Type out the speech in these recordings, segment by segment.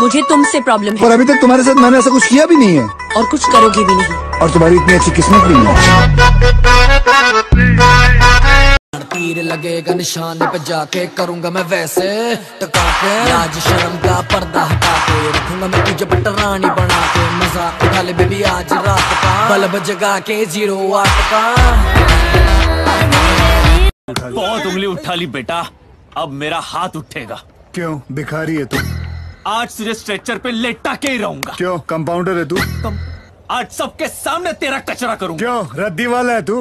मुझे तुमसे प्रॉब्लम है। और अभी तक तुम्हारे साथ मैंने ऐसा कुछ किया भी नहीं है। और कुछ करोगे भी नहीं। और तुम्हारी इतनी अच्छी किस्मत भी नहीं। तीर लगेगा निशाने पे जाके करूंगा मैं वैसे टका के। आज शर्म का पर्दा हटा के रखूंगा मैं तुझे बटरानी बना के। मजा उठा ले बेबी आज रात का, बल्ब जगा के 08 का। बहुत उंगली उठा ली बेटा, अब मेरा हाथ उठेगा। क्यों भिखारी है तू? आज तुझे स्ट्रेचर पे लेटा के ही रहूंगा। क्यों कंपाउंडर है तू? आज सबके सामने तेरा कचरा करूंगा। क्यों रद्दी वाला है तू?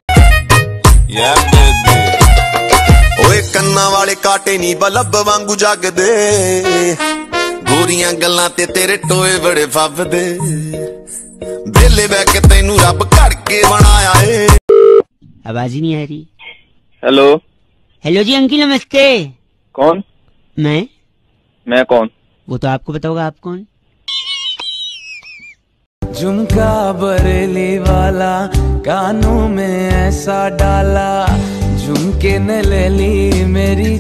ओए कन्ना वाले काटे नी बल्ब वांगू जगदे, गोरियां गल्लां ते तेरे टोए बड़े फबदे। बेले बैठ के तेनू रब करके बनाया है। आवाज ही नहीं आ रही। हेलो हेलो जी अंकिल नमस्ते। कौन? मैं कौन? वो तो आपको पता होगा, आप कौन? झुमका बरेली वाला कानों में ऐसा डाला, झुमके ने ले ली मेरी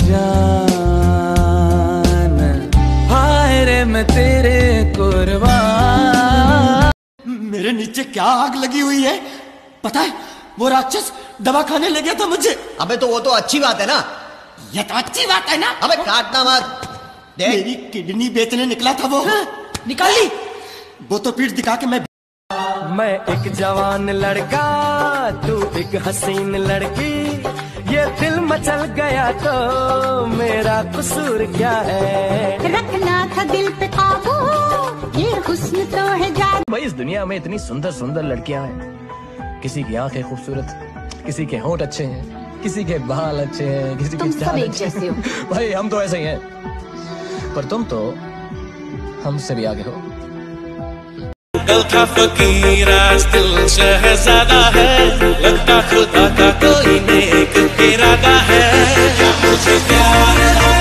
जान। हाय रे मैं तेरे कुर्बान। मेरे नीचे क्या आग लगी हुई है पता है? वो राक्षस दवा खाने ले गया था मुझे। अबे तो वो तो अच्छी बात है ना। ये तो अच्छी बात है ना। अबे काटना मत। मेरी किडनी बेचने निकला था वो। निकाल ली। वो तो पीठ दिखा के मैं एक जवान लड़का, तू एक हसीन लड़की, ये दिल मचल गया तो मेरा कसूर क्या है? रखना था दिल पे काबू, ये हुस्न तो है जादू। भाई इस दुनिया में इतनी सुंदर सुंदर लड़कियां हैं, किसी की आंखें खूबसूरत, किसी के होंठ अच्छे हैं, किसी के बाल अच्छे हैं, किसी की चाल अच्छी है। भाई हम तो ऐसे ही हैं, पर तुम तो हमसे भी आगे हो। कल था फकीर आज दिल शहजादा है, लगता खुदा का कोई नेक इरादा है। मुझे प्यार है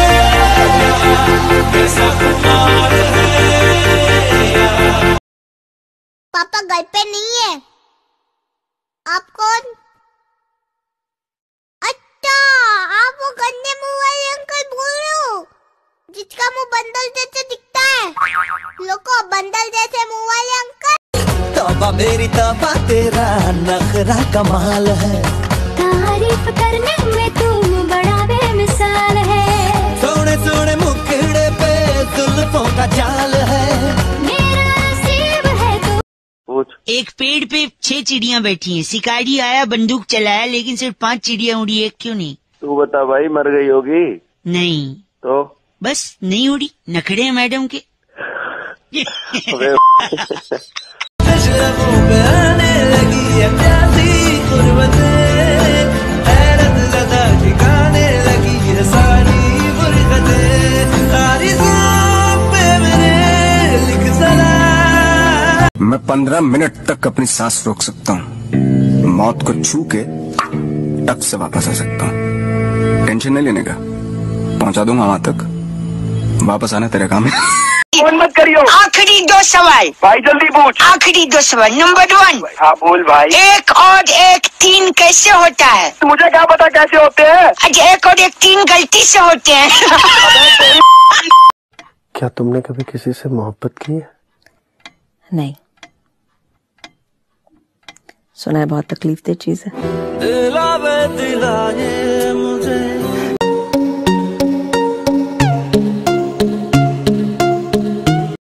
कैसा खुमार है। पापा घर पे नहीं है। आप कौन? अच्छा आप वो गंदे मुंह वाले अंकल बोल रहे हो, जिसका मुंह बंदर जैसे दिखता है। लोगों बंदर जैसे मुंह वाले अंकल। तौबा मेरी तौबा तेरा नखरा कमाल है। तारीफ करने में तुम बड़ा बेमिसाल है। सोने सोने मुखड़े पे जुल्फों का जाल है। मेरा नसीब है तो। एक पेड़ पे 6 चिड़ियां बैठी हैं। शिकारी आया बंदूक चलाया, लेकिन सिर्फ 5 चिड़िया उड़ी, एक क्यों नहीं? तू बता भाई, मर गई होगी? नहीं तो बस नहीं उड़ी, नखड़े हैं मैडम के। आने लगी है प्यासी गुर्बतें, हैरत ज़दा ठिकाने लगी है सारी गुर्बतें, सारी सांप पे मेरे लिख सलाम। मैं 15 मिनट तक अपनी सांस रोक सकता हूँ, मौत को छू के टक से वापस आ सकता हूँ। टेंशन नहीं लेने का, पहुंचा दूंगा वहां तक। वापस आना तेरे काम है। फोन मत करियो। आखिरी 2 सवाल भाई, जल्दी पूछ। आखिरी 2 सवाल। नंबर 1। हाँ बोल भाई। 1 और 1 3 कैसे होता है? मुझे क्या पता कैसे होते हैं। अच्छा 1 और 1 3 गलती से होते हैं। क्या तुमने कभी किसी से मोहब्बत की है? नहीं। सुना है बहुत तकलीफ दे चीज है। दिलावे दिलाए